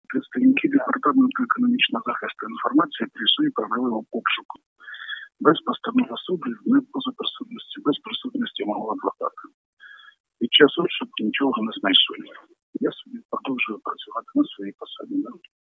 Представники Департаменту економічного захисту інформації прийшли провели обшуку. Без постанови суду, не поза присутності, без присутності мого адвоката. Під час обшуку нічого не знайшли. Я собі продовжую працювати на своїй посаді.